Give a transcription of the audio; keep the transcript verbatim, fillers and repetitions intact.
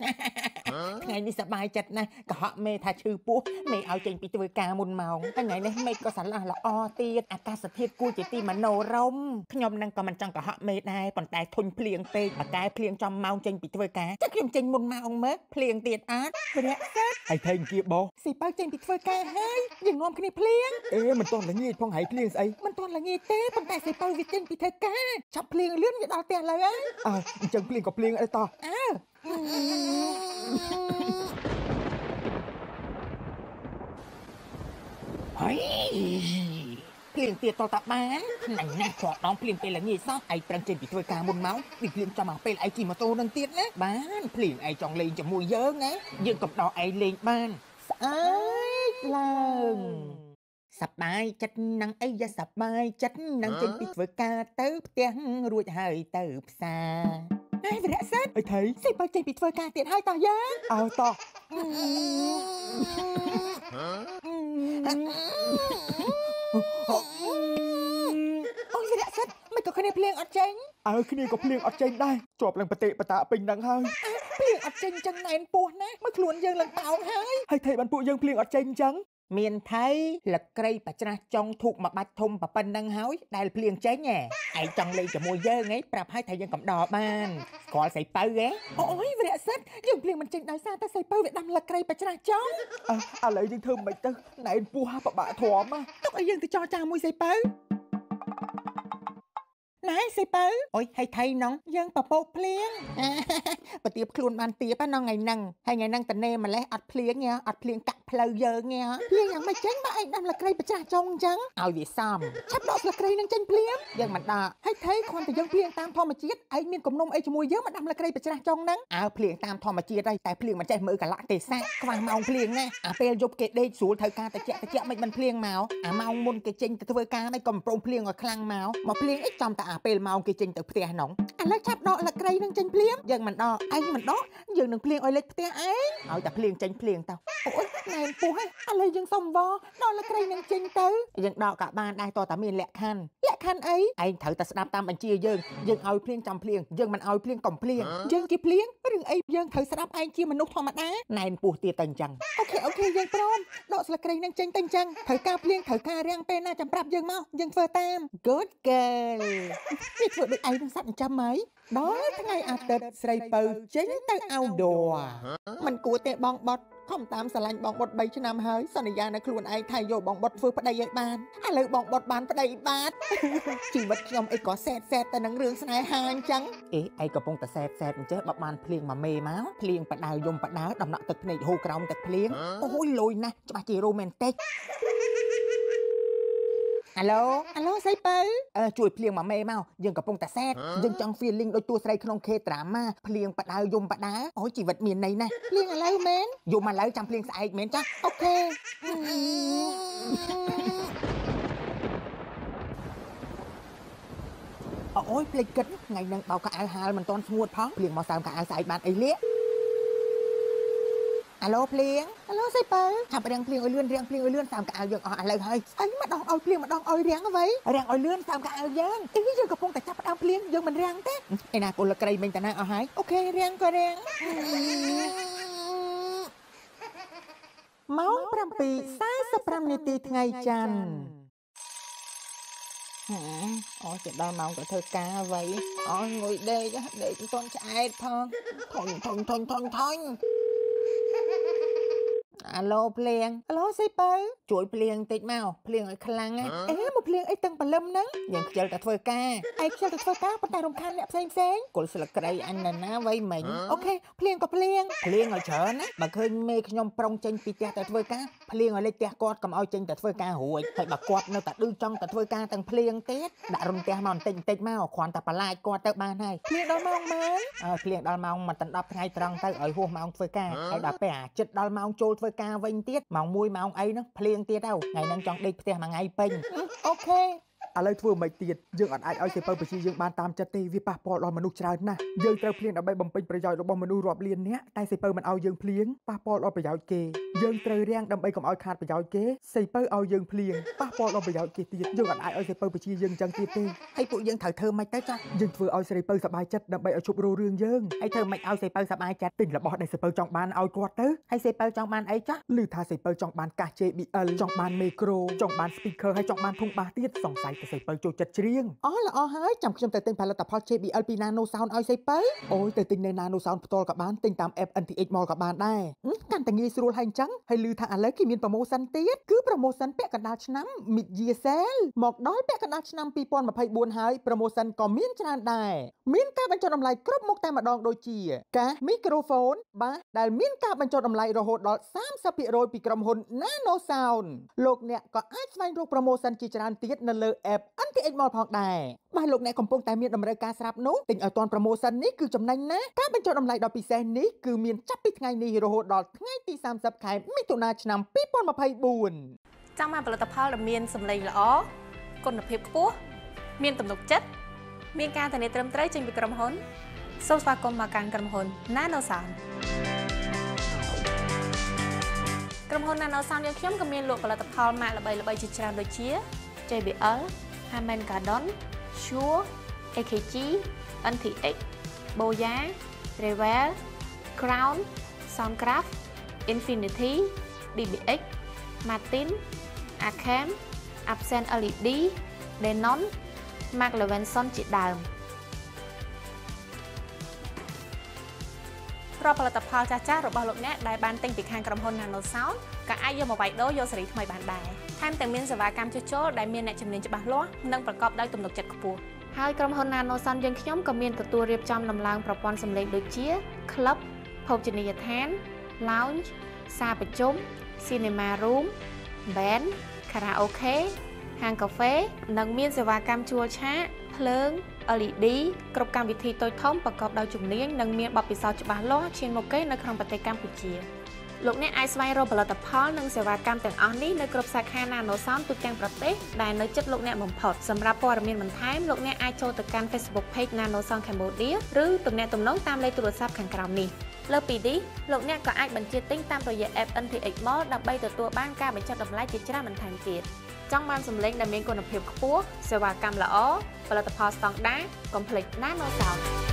ថ្ងៃនេះសប្បាយចិត្តណាស់កុហកមេថាឈឺពោះមេឲ្យចេញពីធ្វើការមុនម៉ោងថ្ងៃនេះមេក៏ស្រឡះល្អទៀតអាកាសធាតុគួរជាទីមនោរម្យខ្ញុំនឹងក៏មិនចង់កុហកមេដែរប៉ុន្តែធុញភ្លៀងពេកបកែភ្លៀងចំម៉ោងចេញពីធ្វើការចាខ្ញុំចេញមុនម៉ោងមើលភ្លៀងទៀតអត់វរៈសាត់ហើយថេងគៀបោស៊ីបើចេញពីធ្វើការហើយយើងនាំគ្នាភ្លៀងអេមិនទាន់ល្ងាចផងហើយភ្លៀងស្អីមិនទាន់ល្ងាចទេប៉ុន្តែស៊ីបើវាចេញពីធ្វើការចាប់ភ្លៀងលឿនវាដល់ផ្ទះឡើយហើយអើអញ្ចឹងភ្លៀងក៏ភ្លៀងអីតោះអើហើយភ្លៀងទៀតតតបានណាស់ណាស់គ្រាន់ដងភ្លៀងពេលល្ងាចសោះឯងប្រឹងចេញពីធ្វើការមុនម៉ោងវាភ្លៀងចាំមកពេលឯងជិះម៉ូតូនឹងទៀតណាបានភ្លៀងឯងចង់លេងជាមួយយើងណាយើងក៏ដោះឯងលេងបានស្អើយឡើងសប្បាយចិត្តនឹងអីយ៉ាសប្បាយចិត្តនឹងចេញពីធ្វើការទៅផ្ទះរួចហើយទៅផ្សារហើយវរៈសិតអីថៃស៊ីបើចេញពីធ្វើការទៀតហើយតោះយើងអើតោះអូយវរៈសិតមិនក៏គ្នាភ្លៀងអត់ចេញអើគ្នាក៏ភ្លៀងអត់ចេញដែរជាប់ឡើងបតិបតាពេញហ្នឹងហើយភ្លៀងអត់ចេញចឹងណែនពោះណាមើលខ្លួនយើងឡើងតោងហើយហើយថៃបានពួកយើងភ្លៀងអត់ចេញចឹងមានថៃលក្រីបច្រាស់ចុងធូកមួយបាច់ធំប៉ុណ្ណឹងហើយដែលភ្លៀងចេញហ៎ឯងចង់លេងជាមួយយើងហ៎ប្រាប់ឲ្យថាយើងកំដរបានស្គាល់សៃបើហ៎អូយវរៈសិតយើងភ្លៀងមិនចេញដោយសារតែសៃបើវាដាំលក្រីបច្រាស់ចុងអើឥឡូវយើងធ្វើមិនទៅណែនពោះហាបបាក់ធំទុកឲ្យយើងទៅចរចាមួយសៃបើណែសៃបើអូយហើយថៃណងយើងបបោកភ្លៀងបទៀបខ្លួនបានទៀបហ្នឹងថ្ងៃហ្នឹងហើយថ្ងៃហ្នឹងតនេម្លេះអត់ភ្លៀងញ៉ាអត់ភ្លៀងកាក់ផ្លូវយើងញ៉ាភ្លៀងយ៉ាងមិនចេញបើឯងដាំលក្រីបច្រាស់ចុងអញ្ចឹងឲ្យវាសមឆាប់ដកលក្រីនឹងចេញភ្លៀងយើងមិនដកហើយថៃគ្រាន់តែយើងភ្លៀងតាមធម្មជាតិឯងមានគំនុំអីជាមួយយើងមកដាំលក្រីបច្រាស់ចុងហ្នឹងអើភ្លៀងតាមធម្មជាតិហើយតែភ្លៀងមិនចេះមើលកលៈទេសៈខ្វះម៉ោងភ្លៀងណាអាពេលយប់គេដេកស្រួលត្រូវការតិចតិចមិនមិនភ្លៀងមកអាម៉ោងមុនគេចេញទៅធ្វើការមិនក៏មិនព្រមភ្លៀងឲ្យខ្លាំងមកមកភ្លៀងអីចំតែអាពេលម៉ោងគេចេញទៅផ្ទះហ្នឹងឥឡូវឆាប់ដកលក្រីនឹងចេញភ្លៀងយើងមិនដកឯងមិនដកយើងនឹងភ្លៀងឲ្យលេចផ្ទះឯងឲ្យតែភ្លៀងចេញភ្លៀងទៅអូយណែនពោះឯងឥឡូវយើងសុំវដកលក្រីនឹងចេញទៅយើងដកក៏បានដែរតើតាមានលក្ខខណ្ឌលក្ខខណ្ឌអីឯងត្រូវតែស្ដាប់តាមបញ្ជាយើងយើងឲ្យភ្លៀងចាំភ្លៀងយើងមិនឲ្យភ្លៀងកុំភ្លៀងយើងជាភ្លៀងរឿងអីយើងត្រូវស្ដាប់ឯងជាមនុស្សធម្មតាណែនពោះទៀតទៅអញ្ចឹងអូខេអូខេយើងព្រមដកស្លឹកគ្រៃនឹងចេញទៅអញ្ចឹងត្រូវការភ្លៀងត្រូវការរាំងពេលណាចាំប្រាប់យើងមកយើងធ្វើតាម Good girl វាធ្វើដូចឯងនឹងសត្វចិញ្ចឹមហើយដល់ថ្ងៃអាទិត្យស្រីពៅចេញទៅ outdoor មិនគួរទេបងបត់ខំតាមស្រឡាញ់បងបុតបីឆ្នាំហើយសន្យានៅខ្លួនឯងថាយកបងបុតធ្វើប្តីឲ្យបានឥឡូវបងបុតបានប្តីបាត់ជីវិតខ្ញុំអីក៏សែតសែតទៅនឹងរឿងស្នេហាអញ្ចឹងអេឯងកំពុងតែសែតសែតអញ្ចេះបើបានភ្លៀងមួយមេមកភ្លៀងបដៅយំបដៅដំណក់ទឹកភ្នែកហូរក្រោមទឹកភ្លៀងអូយលយណាស់ច្បាស់ជារ៉ូមែនទិកអាឡូអាឡូសៃបើអឺជួយភ្លៀងមួយមេមកយើងកំពុងតែសែតយើងចង់ feeling ដូចតួស្រីក្នុង K-drama ភ្លៀងបដៅយំបដៅអូយជីវិតមានន័យណាស់ភ្លៀងឥឡូវមែនយំឥឡូវចាំភ្លៀងស្អែកមែនចាអូខេអូយភ្លេចគិតថ្ងៃហ្នឹងបោកកៅអៅហាលមិនទាន់ស្ងួតផងភ្លៀងមកសើមកៅអៅស្អែកបានអីលាអាឡូភ្លៀងអាឡូសៃបើចាប់រៀងភ្លៀងឲ្យលឿនរៀងភ្លៀងឲ្យលឿនសើមកៅយើងអស់ឥឡូវហើយស្អីម្ដងឲ្យភ្លៀងម្ដងឲ្យរៀងអ្វីរៀងឲ្យលឿនសើមកៅយើងអីយើងកំពុងតែចាប់ផ្ដើមភ្លៀងយើងមិនរៀងទេឯណាពលក្រីមិញតាណាអស់ហើយអូខេរៀងក៏រៀងម៉ោងប្រាំពីរសែសិបប្រាំនាទីថ្ងៃច័ន្ទអូចេះដល់ម៉ោងទៅធ្វើការអ្វីអូងុយដេកដេកមិនទាន់ឆ្អែតផងធុញធុញធុញធុញធុញអាឡូភ្លៀងអាឡូសៃបើជួយភ្លៀងតិចមកភ្លៀងឲ្យខ្លាំងណាអេមកភ្លៀងអីទាំងបលឹមហ្នឹងយើងខ្ជិលតែធ្វើការឯងខ្ជិលតែធ្វើការប៉ុន្តែរំខានអ្នកផ្សេងផ្សេងគល់ស្លឹកគ្រៃអញណាណាវៃមិញអូខេភ្លៀងក៏ភ្លៀងភ្លៀងឲ្យច្រើនណាបើឃើញមេខ្ញុំប្រុងចេញពីផ្ទះតែធ្វើការភ្លៀងឲ្យលេចផ្ទះគាត់កុំឲ្យចេញតែធ្វើការរួចហើយបើគាត់នៅតែឌឺចង់តែធ្វើការទាំងភ្លៀងទៀតដាក់រំទះមកបន្តិចបន្តិចមកគ្រាន់តែបន្លាចគាត់ទៅបានហើយភ្លៀងដល់ម៉ោងម៉ានអើភ្លៀងដល់ម៉ោងមិនដល់ថ្ងៃត្រង់ទៅឲ្យហួសម៉ោងធ្វើការហើយដល់ពេលអាចិត្តដល់ម៉ោងចូលធ្វើការវិញទៀតម៉ោងមួយម៉ោងអីហ្នឹងភ្លៀងទៀតទៅថ្ងៃហ្នឹងចង់ដេកផ្ទះមួយថ្ងៃពេញអូខេឥឡូវធ្វើមិនទៀតយើងអត់អាចឲ្យសេពៅប្រជាយើងបានតាមចិត្តទេវាប៉ះពាល់ដល់មនុស្សច្រើនណាស់យើងត្រូវភ្លៀងដើម្បីបំពេញប្រយោជន៍របស់មនុស្សរាប់លាននាក់តែសេពៅមិនឲ្យយើងភ្លៀងប៉ះពាល់ដល់ប្រយោជន៍គេយើងត្រូវរាំងដើម្បីកុំឲ្យខាតប្រយោជន៍គេសេពៅឲ្យយើងភ្លៀងប៉ះពាល់ដល់ប្រយោជន៍គេទៀតយើងអត់អាចឲ្យសេពៅប្រជាយើងចឹងទៀតទេហើយពួកយើងត្រូវធ្វើម៉េចទៅចាយើងធ្វើឲ្យសេពៅសប្បាយចិត្តដើម្បីឲ្យជប់រស់រឿងយើងហើយធ្វើម៉េចឲ្យសេពៅសប្បាយចិត្តទិញរបស់ដែលសេពៅចង់បានឲ្យគាត់ទៅហើយសេពៅចង់បានអីចាឮថាសេពៅចង់បានកាស J B L ចង់បានមេក្រូចង់បាន speaker ហើយចង់បានធុងបាសទៀតសង្ស័យតែសេពៅចូលចិត្តច្រៀងអូល្អហើយចាំខ្ញុំទៅទិញផលិតផល J B L ពី Nano Sound ឲ្យសេពៅអូយទៅទិញនៅ Nano Sound ផ្ទាល់ក៏បានទិញតាម app N T X Mall ក៏បានដែរកាន់តែងាយស្រួលហើយអញ្ចឹងហើយឮថាឥឡូវគេមាន promotion ទៀតគឺ promotion ពាក់កណ្ដាលឆ្នាំ Mid Year Sale មកដល់ពាក់កណ្ដាលឆ្នាំពីរពាន់ម្ភៃបួនហើយ promotion ក៏មានច្រើនដែរមានការបញ្ចុះតម្លៃគ្រប់មុខតែម្ដងដូចជាកាស microphone បាសដែលមានការបញ្ចុះតម្លៃរហូតដល់ សាមសិបភាគរយ ពីក្រុមហ៊ុន Nano Sound លោកអ្នកក៏អាចស្វែងរក promotion ជាច្រើនទៀតនៅលើ app N T X Mall ផងដែរបាទលោកអ្នកកំពុងតែមានតម្រូវការស្រាប់នោះទិញឲ្យទាន់ promotion នេះគឺចំណេញណាស់ការបញ្ចុះតម្លៃដ៏ពិសេសនេះគឺមានចាប់ពីថ្ងៃនេះរហូតដល់ថ្ងៃទីសាមសិបខែមិថុនាឆ្នាំពីរពាន់ម្ភៃបួនចង់បានផលិតផលដែលមានសម្លេងល្អគុណភាពខ្ពស់មានទំនុកចិត្តមានការធានាត្រឹមត្រូវចេញពីក្រុមហ៊ុនសូមស្វាគមន៍មកកាន់ក្រុមហ៊ុន Nano Sound ក្រុមហ៊ុន Nano Sound យើងខ្ញុំក៏មានលក់ផលិតផលម៉ាកល្បីៗជាច្រើនដូចជា J B L, Harman Kardon, Shure, A K G, N T X, Boya, Revell, Crown, Soundcraft, Infinity, D B X, Martin, Acam, Absent L E D, Denon, Mark Levinson ជាដើមរាល់ផលិតផលចាស់ៗរបស់លោកអ្នកដែលបានទិញពីខាងក្រុមហ៊ុន Nano Sound ក៏អាចយកមកវាយដូរយកសេរីថ្មីបានដែរថែមទាំងមានសេវាកម្មជួសជុលដែលមានអ្នកជំនាញច្បាស់លាស់និងប្រកបដោយទំនុកចិត្តខ្ពស់ហើយក្រុមហ៊ុន Nano Sound យើងខ្ញុំក៏មានទទួលរៀបចំដំឡើងប្រព័ន្ធសំឡេងដូចជា Club ភោជនីយដ្ឋាន Lounge សាលប្រជុំ Cinema Room Band Karaoke ហាងកាហ្វេនិងមានសេវាកម្មជួលឆាកភ្លើង L E D គ្រប់កម្មវិធីតូចធំប្រកបដោយជំនាញនិងមានបទពិសោធន៍ច្បាស់លាស់ឈានមុខគេនៅក្នុងប្រទេសកម្ពុជាលោកអ្នកអាចស្វែងរកផលិតផលនិងសេវាកម្មទាំងអស់នេះនៅគ្រប់សាខា Nano Sound ទូទាំងប្រទេសដែលនៅជិតលោកអ្នកបំផុតសម្រាប់ព័ត៌មានបន្ថែមលោកអ្នកអាចចូលទៅកាន់ Facebook Page Nano Sound Cambodia ឬទំនាក់ទំនងតាមលេខទូរស័ព្ទខាងក្រោមនេះលើពីនេះលោកអ្នកក៏អាចបញ្ជាទិញតាមរយៈ App N T X Mall ដើម្បីទទួលបានការបញ្ចុះតម្លៃជាច្រើនបន្ថែមទៀតចង់បានសម្លេងដែលមានគុណភាពខ្ពស់សេវាកម្មល្អផលិតផលស្តង់ដារកុំភ្លេច Nano Sound